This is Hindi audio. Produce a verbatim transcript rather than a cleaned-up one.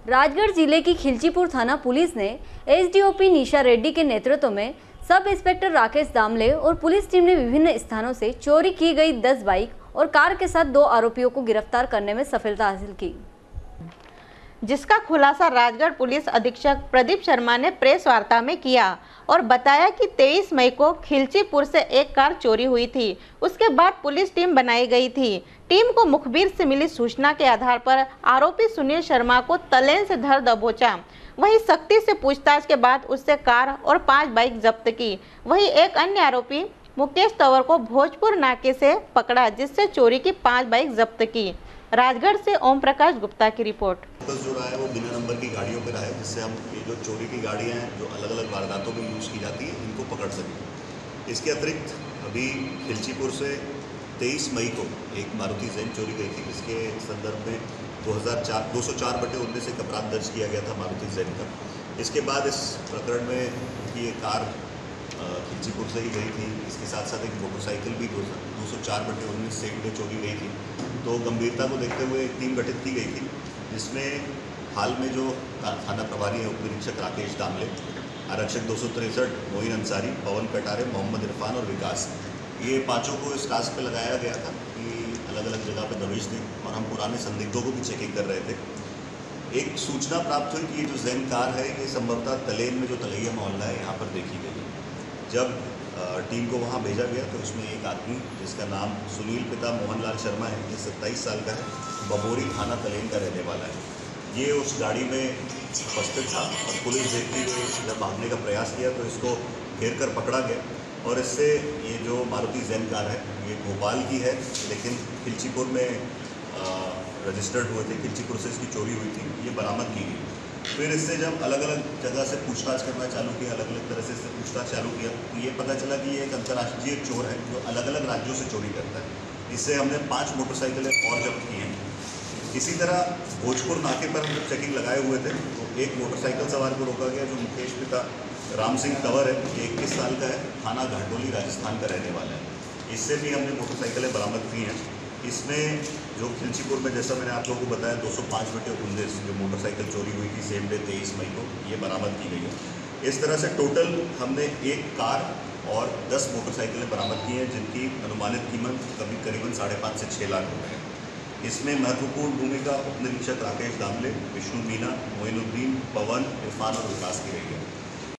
राजगढ़ जिले की खिलचीपुर थाना पुलिस ने एसडीओपी निशा रेड्डी के नेतृत्व में सब इंस्पेक्टर राकेश दामले और पुलिस टीम ने विभिन्न स्थानों से चोरी की गई दस बाइक और कार के साथ दो आरोपियों को गिरफ्तार करने में सफलता हासिल की, जिसका खुलासा राजगढ़ पुलिस अधीक्षक प्रदीप शर्मा ने प्रेस वार्ता में किया और बताया कि तेईस मई को खिलचीपुर से एक कार चोरी हुई थी। उसके बाद पुलिस टीम बनाई गई थी। टीम को मुखबिर से मिली सूचना के आधार पर आरोपी सुनील शर्मा को तलेन से धर दबोचा। वहीं सख्ती से पूछताछ के बाद उससे कार और पांच बाइक जब्त की। वहीं एक अन्य आरोपी मुकेश तंवर को भोजपुर नाके से पकड़ा, जिससे चोरी की पांच बाइक जब्त की। राजगढ़ से ओम प्रकाश गुप्ता की रिपोर्ट। फोकस जो रहा है वो बिना नंबर की गाड़ियों पर रहा है, जिससे हम ये जो चोरी की गाड़ियां हैं जो अलग अलग वारदातों में यूज़ की जाती है इनको पकड़ सकें। इसके अतिरिक्त अभी खिलचीपुर से तेईस मई को एक मारुति जैन चोरी गई थी, जिसके संदर्भ में दो हज़ार चार दो सौ चार बटे उन्नीस एक अपराध दर्ज किया गया था मारुति जैन का। इसके बाद इस प्रकरण में ये कार खिलचीपुर से ही गई थी। इसके साथ साथ एक मोटरसाइकिल भी दो सौ चार बटे उन्नीस सेट में चोरी गई थी। तो गंभीरता को देखते हुए एक टीम गठित की गई थी, जिसमें हाल में जो थाना प्रभारी है उप निरीक्षक राकेश दामले, आरक्षक दो सौ तिरसठ मोइन अंसारी, पवन कटारे, मोहम्मद इरफान और विकास, ये पाँचों को इस टास्क पे लगाया गया था कि अलग अलग जगह पे दबिश दें और हम पुराने संदिग्धों को भी चेकिंग कर रहे थे। एक सूचना प्राप्त हुई कि ये जो जैन कार है ये संभवतः तलेन में जो तलैया मोहल्ला है यहाँ पर देखी गई। जब टीम को वहाँ भेजा गया तो उसमें एक आदमी जिसका नाम सुनील पिता मोहनलाल शर्मा है, ये सत्ताईस साल का है, बबोरी थाना तलेन का रहने वाला है। ये उस गाड़ी में उपस्थित था और पुलिस देखते हुए जब भागने का प्रयास किया तो इसको घेर कर पकड़ा गया और इससे ये जो मारुति जैन कार है ये भोपाल की है, लेकिन खिलचीपुर में रजिस्टर्ड हुए थे, खिलचीपुर से इसकी चोरी हुई थी, ये बरामद की गई। फिर इससे जब अलग अलग जगह से पूछताछ करना चालू किया, अलग अलग तरह से इससे पूछताछ चालू किया तो ये पता चला कि ये एक अंतर्राष्ट्रीय चोर है जो अलग अलग राज्यों से चोरी करता है। इससे हमने पांच मोटरसाइकिलें और जब्त की हैं। इसी तरह भोजपुर नाके पर हम जब चेकिंग लगाए हुए थे तो एक मोटरसाइकिल सवार को रोका गया जो मुकेश पिता राम सिंह तंवर है, ये इक्कीस साल का है, थाना घाटोली राजस्थान का रहने वाला है। इससे भी हमने मोटरसाइकिलें बरामद की हैं। इसमें जो खिलचीपुर में जैसा मैंने आप लोगों को बताया दो सौ पाँच बटे उन्नीस जो मोटरसाइकिल चोरी हुई थी सेम डे तेईस मई को, ये बरामद की गई है। इस तरह से टोटल हमने एक कार और दस मोटरसाइकिलें बरामद की हैं, जिनकी अनुमानित कीमत कभी करीबन साढ़े पाँच से छः लाख रुपये है। इसमें महत्वपूर्ण भूमिका उप निरीक्षक राकेश दामले, विष्णु मीना, मोइनुद्दीन, पवन, इरफान और विकास की रही है।